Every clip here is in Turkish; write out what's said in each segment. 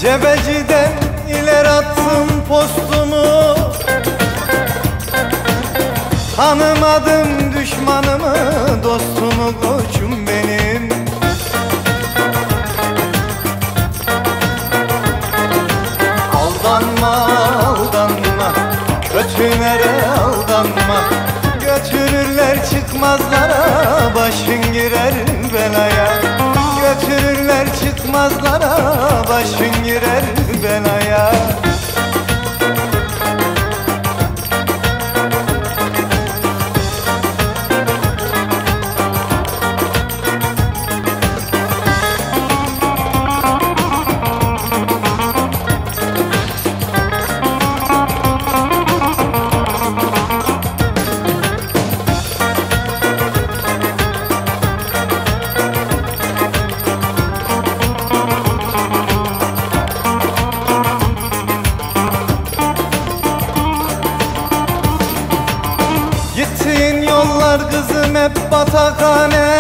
Cebeciden ileri attım postumu, tanımadım düşmanımı, dostumu, koçum benim. Aldanma, aldanma, kötülere aldanma. Götürürler çıkmazlara, başın girer belaya. Götürürler çıkmazlara, başın girer belaya. Gittiğin yollar kızım hep batakhane.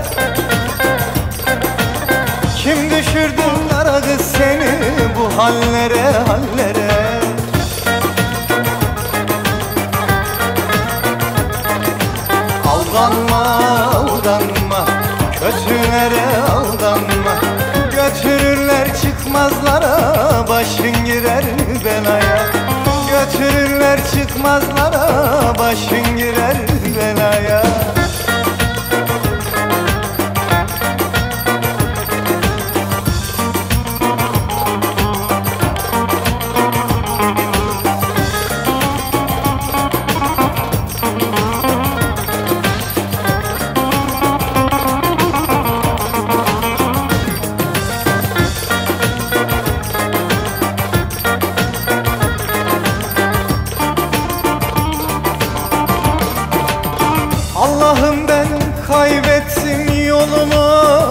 Kim düşürdü kara kız seni bu hallere, hallere? Aldanma, aldanma, kötülere aldanma. Götürürler çıkmazlara, başın girer belaya. Götürürler çıkmazlara, başın girer belaya. Allah'ım ben kaybettim yolumu,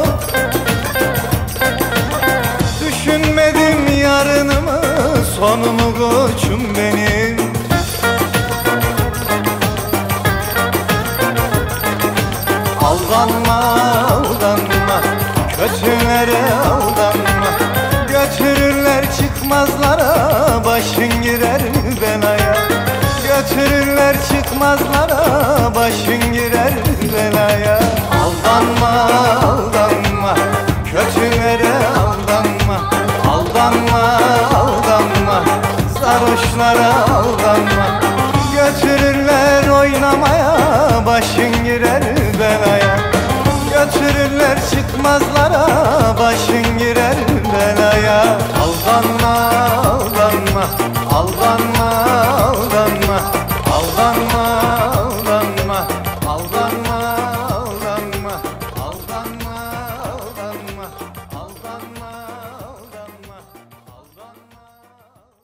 düşünmedim yarınımı, sonumu, koçum benim. Aldanma, aldanma, kötülere aldanma. Götürürler çıkmazlara, başın girer belaya. Götürürler çıkmazlara, başın girer belaya. Aldanma, aldanma, kötülere aldanma. Aldanma, aldanma, sarhoşlara aldanma. Götürürler oynamaya, başın girer belaya. Götürürler çıkmazlara, başın girer belaya. Aldanma, aldanma,